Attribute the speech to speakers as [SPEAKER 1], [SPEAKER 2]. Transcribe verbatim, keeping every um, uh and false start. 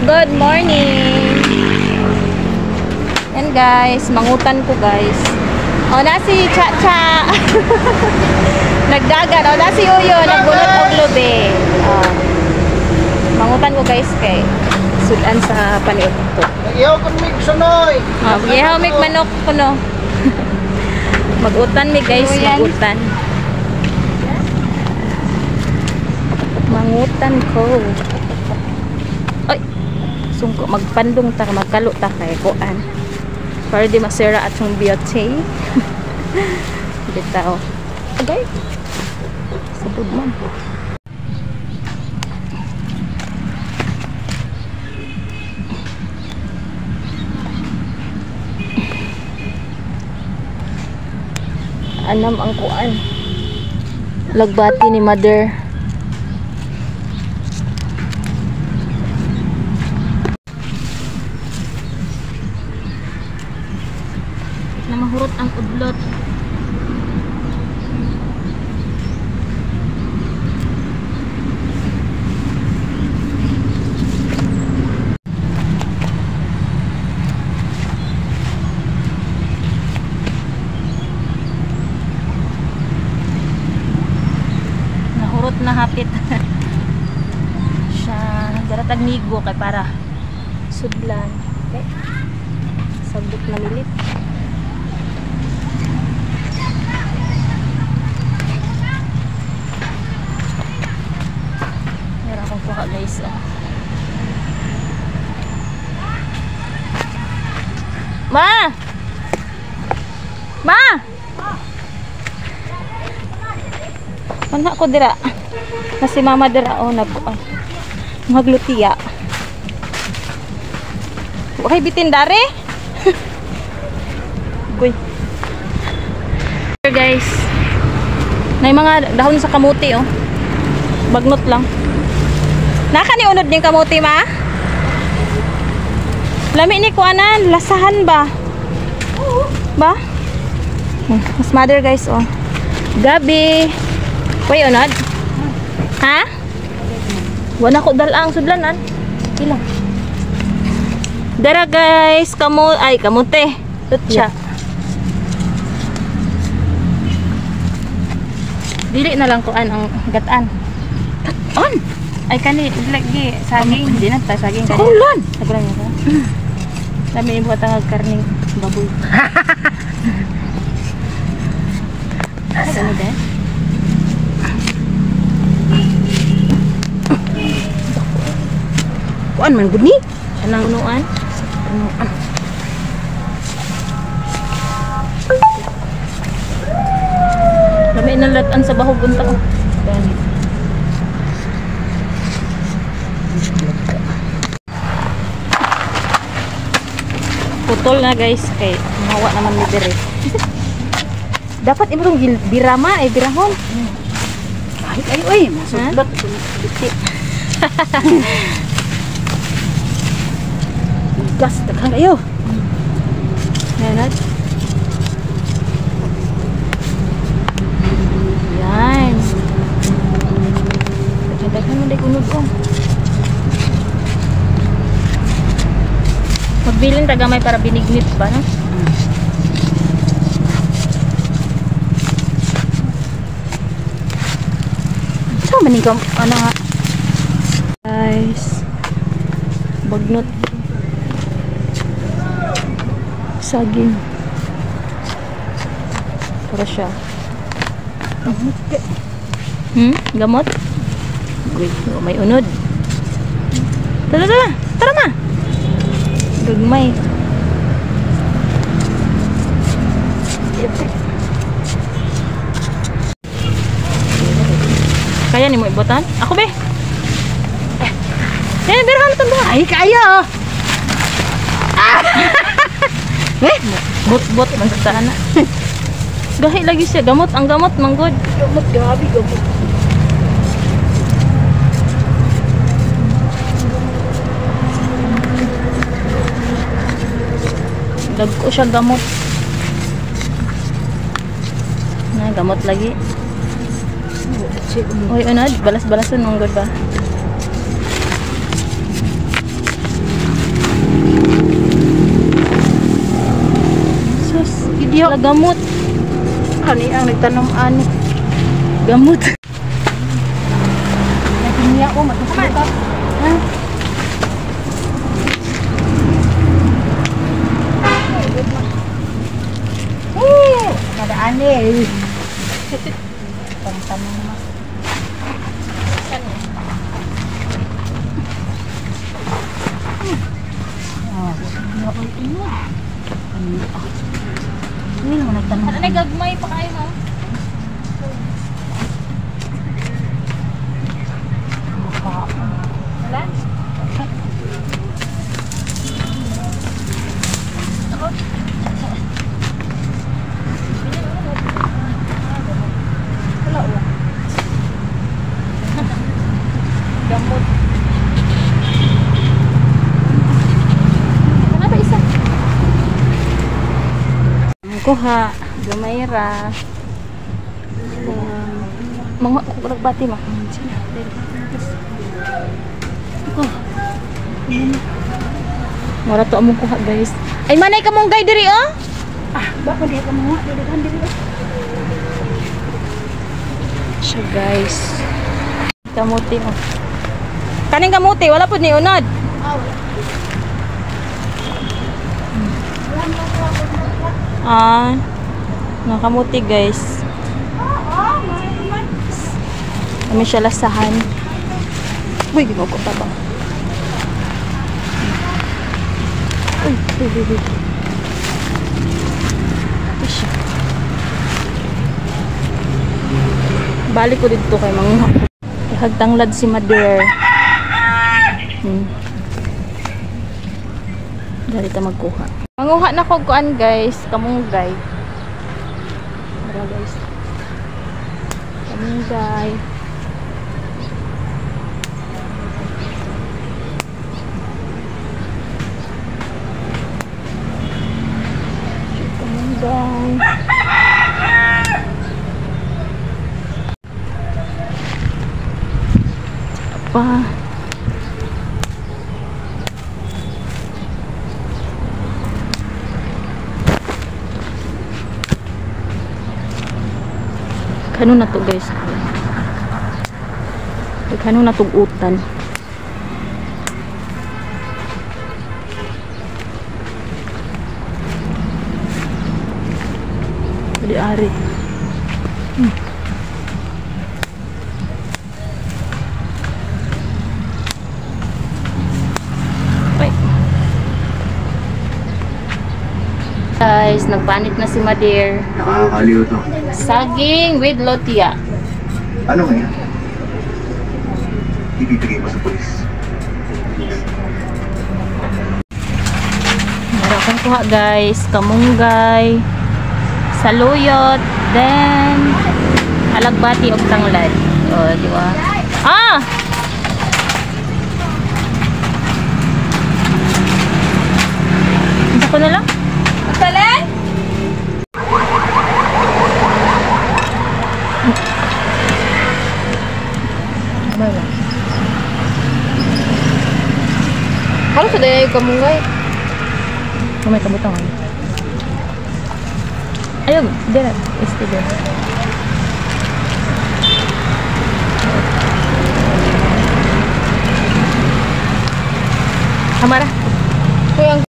[SPEAKER 1] good morning. Yan guys, mangutan ko guys. O na si Cha-Cha. Nagdagan. O na si Uyo, nagbunot og lube. O. Mangutan ko guys kay sudan sa paniot to.
[SPEAKER 2] Ihaw kan mig sunoy.
[SPEAKER 1] O, ihaw mig manok kuno. Magutan mi guys, magutan. Mangutan ko. Ay, sungko magpandong ta magkalo ta kay kuan. Para di masira atong beauty. Bitaw. Okay. Sabod man. Anam ang kuan. Lagbati ni mother. Na mahurot ang udlot. Nahurot na hapit. Siya daratag migo kay para sudlan. Okay. Sabot na milit. Kuha guys, oh. Ma! Ma! Mana ko dira? Kasi mama dira oh nagkuan. Maglutiya. Okay bitin dare. Goy. Guys. Nay mga dahon sa kamuti oh. Bagnot lang. Naka ni unod ning kamuti ma? Lami ni kuanan, lasahan ba? Ba? Hmm, mas mother guys oh. Gabi. Way unod? Ha? Wala ko dalang sudlanan. Ila. Dara guys, kamu ay kamuti. Tutsa. Dili na lang kuan ang gatan. On. Ay kani lagi saging di na ta saging kani. Kulan. Saguran niya. Dami ibo tangag karning baboy. Ano din? Kuan man gud ni? Anang unuan? Unuan. Dami nalatan sa bahog unta ko. Gani. Putol na guys kay mawa naman ni dire. Dapat imong birama ay birahon. Ay ay oy, masudlot biti. Gas takang ayo. Nanad. Yan. Daghan mo day kunod oh. Magbilin tagamay para binignit ba no? Hmm. So manigam ano nga guys. Bagnot. Saging. Para siya. Hmm? Gamot? Good. May unod. Tara tara. Tara ma. Gagmay. Kaya ni mo ibotan? Ako be. Eh, berhan to ba? Ay kaya. Ah! Eh, bot-bot man sa ana. Gahi lagi siya gamot, ang gamot manggod. Gamot gabi gamot. Dagko siya gamot. Na gamot lagi. Oy, unad, balas-balason mong god ba? Diyo. Gamot.
[SPEAKER 2] Kani ang nagtanom ani.
[SPEAKER 1] Gamot.
[SPEAKER 2] Nagniya ko matusukat. Ha? Eh, kada ani. Tantanong mo. Ah, hindi ako ino. Ini naman nagtanong.
[SPEAKER 1] Ano nagagmay pa kayo ha? Wala? Gamot. Ano ba isa? Kuha. Gamayra. Um, mga nagbati mo. Iko. Mura to among kuha guys. Ay manay ka mong guide diri oh.
[SPEAKER 2] Ah, baka di ka mga dili kan dili.
[SPEAKER 1] Siya guys. Kamuti mo. Kaning kamuti wala pud ni unod. Ah. Nakamuti guys. Kami siya lasahan. Uy, di mo ko tabang. Uy, uy, uy, uy. Ito siya. Balik ko dito kay mga ihagtanglad si Mader. Hmm. Dali ta magkuha. Manguha na ko kuan guys, kamunggay. Tara guys. Kamunggay. Kamunggay. Apa? Kano na to guys? Kano na tong utan? Di ari. Hmm. Guys, nagpanit na si Mader.
[SPEAKER 3] Nakakaliw to.
[SPEAKER 1] Saging with lotia.
[SPEAKER 3] Ano ngayon? Ibibigay mo sa polis.
[SPEAKER 1] Meron kang kuha guys, kamunggay, saluyot, then alagbati og tanglad. O, di ba? Ah! Isa ko na lang? Magtalen? Wala. Halos sa daya yung kamunggay. May kabutang. Ayun, dyan. Este dyan. Amara. Kuyang